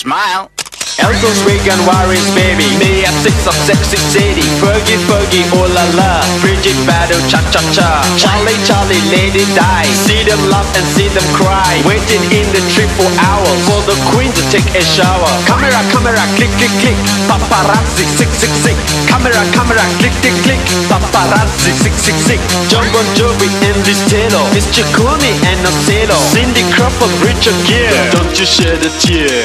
Smile. Elton's vegan warriors, baby. Me at 6 of sexy city. Fergie, Fergie, oh la la. Bridget battle, cha cha cha. Charlie, Charlie, lady die. See them laugh and see them cry. Waiting in the trip for hours for the queen to take a shower. Camera, camera, click, click, click. Paparazzi, 666. Camera, camera, click, click, click. Paparazzi, 666. John Bon Jovi and Liz Taylor. It's Chaconi and Ocelo. Cindy Crawford, Richard Gere. Don't you shed a tear.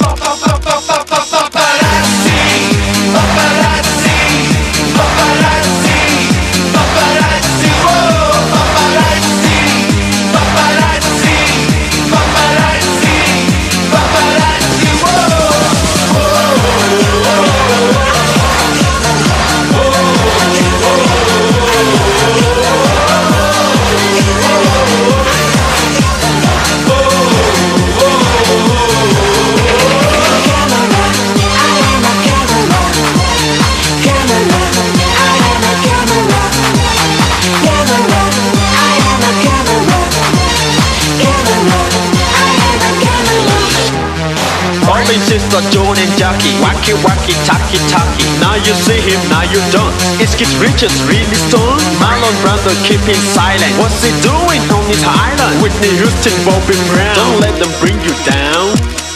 Paparazzi, paparazzi, paparazzi, paparazzi, whoa, paparazzi, paparazzi, paparazzi, paparazzi, Sister Joan and Jackie, wacky wacky tacky tacky. Now you see him, now you don't. Is Keith Richards really stoned? Marlon Brando keeping silent. What's he doing on his island? Whitney Houston, Bobby Brown. Don't let them bring you down.